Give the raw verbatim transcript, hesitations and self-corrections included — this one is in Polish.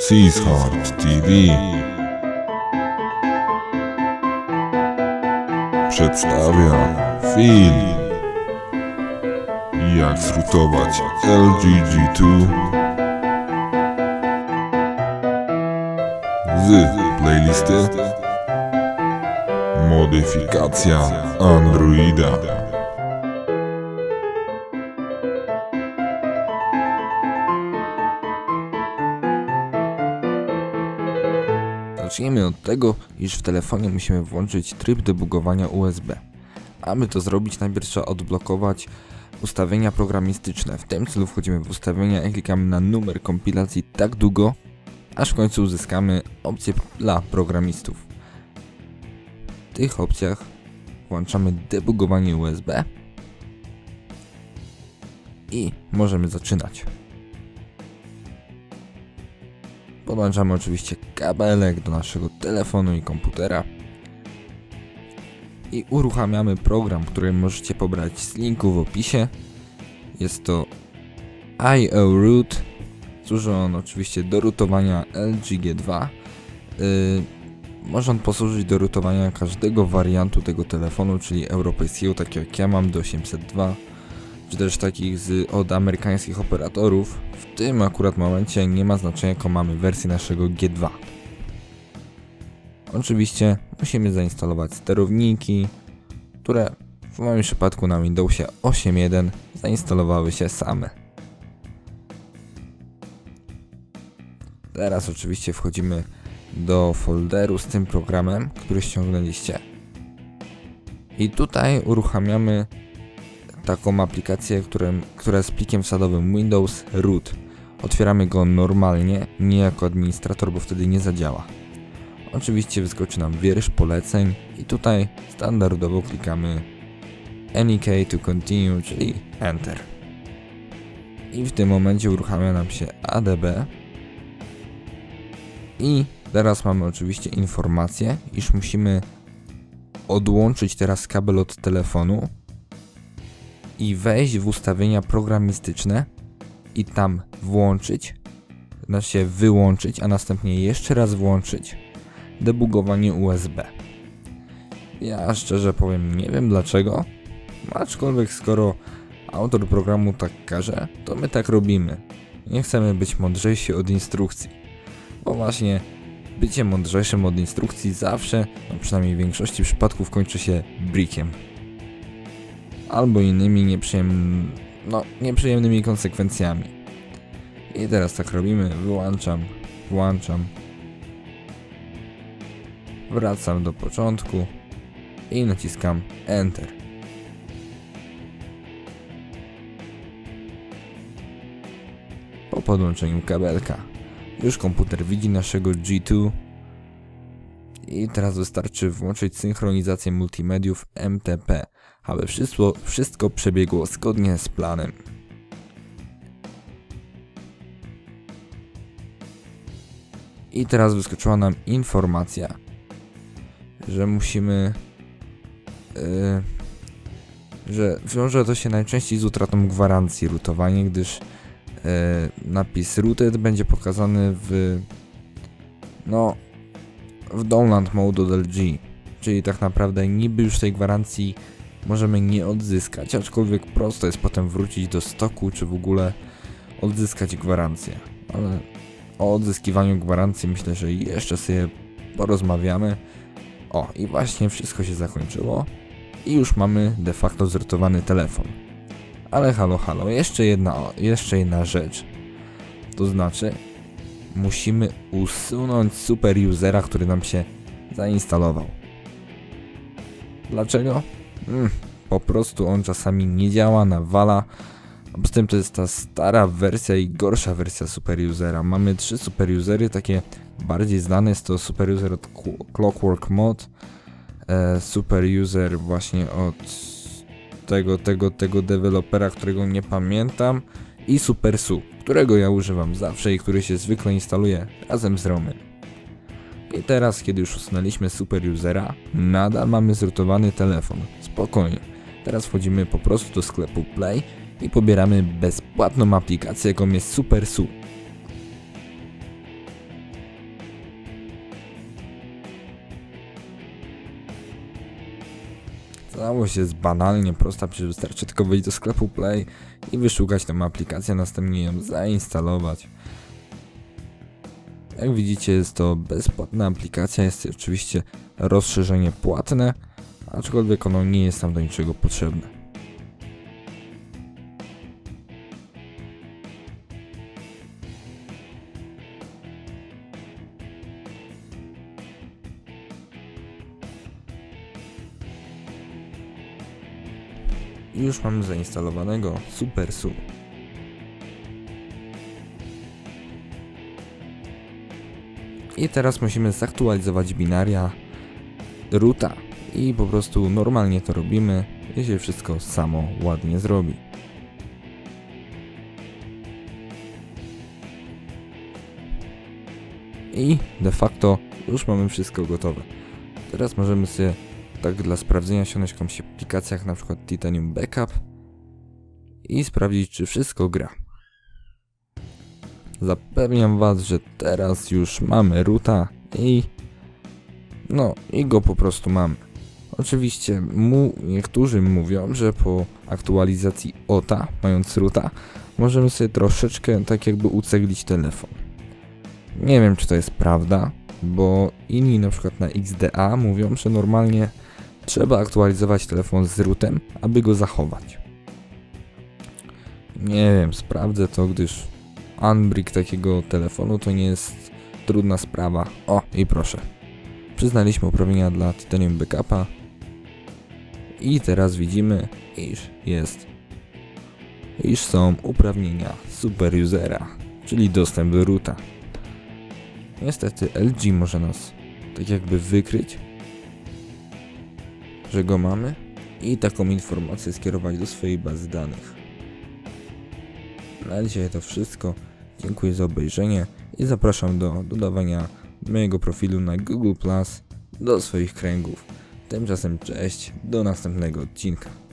Seashard T V przedstawia film jak zrutować L G G dwa z playlisty Modyfikacja Androida. Zacznijmy od tego, iż w telefonie musimy włączyć tryb debugowania U S B. Aby to zrobić, najpierw trzeba odblokować ustawienia programistyczne. W tym celu wchodzimy w ustawienia i klikamy na numer kompilacji tak długo, aż w końcu uzyskamy opcję dla programistów. W tych opcjach włączamy debugowanie U S B i możemy zaczynać. Podłączamy oczywiście kabelek do naszego telefonu i komputera i uruchamiamy program, który możecie pobrać z linku w opisie. Jest to I O Root. Służy on oczywiście do rootowania L G G dwa. Yy, może on posłużyć do rootowania każdego wariantu tego telefonu, czyli europejskiego, takiego jak ja mam, do osiemset dwa, czy też takich z, od amerykańskich operatorów. W tym akurat momencie nie ma znaczenia, jaką mamy wersję naszego G dwa. Oczywiście musimy zainstalować sterowniki, które w moim przypadku na Windowsie osiem jeden zainstalowały się same. Teraz oczywiście wchodzimy do folderu z tym programem, który ściągnęliście. I tutaj uruchamiamy taką aplikację, którym, która jest plikiem wsadowym Windows Root. Otwieramy go normalnie, nie jako administrator, bo wtedy nie zadziała. Oczywiście wyskoczy nam wiersz poleceń i tutaj standardowo klikamy N E K to continue, czyli Enter. I w tym momencie uruchamia nam się A D B. I teraz mamy oczywiście informację, iż musimy odłączyć teraz kabel od telefonu i wejść w ustawienia programistyczne i tam włączyć, znaczy wyłączyć, a następnie jeszcze raz włączyć debugowanie U S B. Ja szczerze powiem, nie wiem dlaczego, aczkolwiek skoro autor programu tak każe, to my tak robimy. Nie chcemy być mądrzejsi od instrukcji, bo właśnie bycie mądrzejszym od instrukcji zawsze, no przynajmniej w większości przypadków, kończy się brickiem albo innymi nieprzyjemnymi, no, nieprzyjemnymi konsekwencjami. I teraz tak robimy, wyłączam, włączam, wracam do początku i naciskam Enter. Po podłączeniu kabelka już komputer widzi naszego G dwa i teraz wystarczy włączyć synchronizację multimediów M T P, aby wszystko, wszystko przebiegło zgodnie z planem. I teraz wyskoczyła nam informacja, że musimy, yy, że wiąże to się najczęściej z utratą gwarancji rootowanie, gdyż yy, napis rooted będzie pokazany w, no, w download mode od L G, czyli tak naprawdę niby już tej gwarancji możemy nie odzyskać, aczkolwiek prosto jest potem wrócić do stoku, czy w ogóle odzyskać gwarancję. Ale o odzyskiwaniu gwarancji myślę, że jeszcze sobie porozmawiamy. O, i właśnie wszystko się zakończyło i już mamy de facto zrotowany telefon. Ale halo, halo, jeszcze jedna, jeszcze jedna rzecz. To znaczy, musimy usunąć super usera, który nam się zainstalował. Dlaczego? Hmm, po prostu on czasami nie działa, nawala. A poza tym to jest ta stara wersja i gorsza wersja super usera. Mamy trzy super usery, takie bardziej znane. Jest to super user od Clockwork Mod, e, super user właśnie od tego, tego, tego dewelopera, którego nie pamiętam, i Super S U, którego ja używam zawsze i który się zwykle instaluje razem z ROMem. I teraz, kiedy już usunęliśmy super usera, nadal mamy zrotowany telefon. Spokojnie. Teraz wchodzimy po prostu do sklepu Play i pobieramy bezpłatną aplikację, jaką jest Super S U. Całość jest banalnie prosta, przecież wystarczy tylko wejść do sklepu Play i wyszukać tę aplikację, następnie ją zainstalować. Jak widzicie, jest to bezpłatna aplikacja, jest oczywiście rozszerzenie płatne, aczkolwiek ono nie jest nam do niczego potrzebne. I już mamy zainstalowanego SuperSU. I teraz musimy zaktualizować binaria roota i po prostu normalnie to robimy i się wszystko samo ładnie zrobi. I de facto już mamy wszystko gotowe. Teraz możemy sobie tak dla sprawdzenia ściągnąć jakąś aplikację jak na przykład Titanium Backup i sprawdzić, czy wszystko gra. Zapewniam was, że teraz już mamy roota i no i go po prostu mamy. Oczywiście mu, niektórzy mówią, że po aktualizacji O T A, mając roota, możemy sobie troszeczkę tak jakby uceglić telefon. Nie wiem, czy to jest prawda, bo inni na przykład na X D A mówią, że normalnie trzeba aktualizować telefon z rootem, aby go zachować. Nie wiem, sprawdzę to, gdyż unbrick takiego telefonu to nie jest trudna sprawa. O, i proszę. Przyznaliśmy uprawnienia dla Titanium Backupa. I teraz widzimy, iż jest, iż są uprawnienia super usera, czyli dostęp do roota. Niestety L G może nas tak jakby wykryć, że go mamy i taką informację skierować do swojej bazy danych. Na dzisiaj to wszystko. Dziękuję za obejrzenie i zapraszam do dodawania mojego profilu na Google plus do swoich kręgów. Tymczasem cześć, do następnego odcinka.